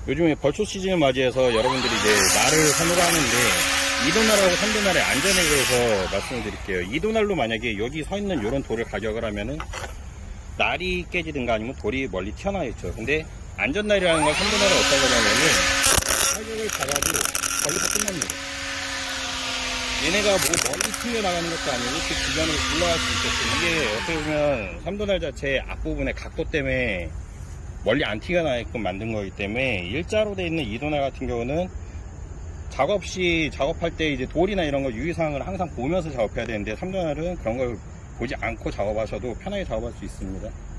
요즘에 벌초 시즌을 맞이해서 여러분들이 이제 날을 선호를 하는데 2도날하고 3도날의 안전에 대해서 말씀을 드릴게요. 2도날로 만약에 여기 서 있는 이런 돌을 가격을 하면은 날이 깨지든가 아니면 돌이 멀리 튀어나와 있죠. 근데 안전날이라는 건 3도날을 어떤 거냐면은 가격을 잡아도 거기서 끝납니다. 얘네가 뭐 멀리 튕겨나가는 것도 아니고 그 주변을 올라갈 수 있겠죠. 이게 어떻게 보면 3도날 자체 앞부분의 각도 때문에 멀리 안 튀겨나게끔 만든 거기 때문에 일자로 되어 있는 2도날 같은 경우는 작업 시 작업할 때 이제 돌이나 이런 거 유의사항을 항상 보면서 작업해야 되는데 3도날은 그런 걸 보지 않고 작업하셔도 편하게 작업할 수 있습니다.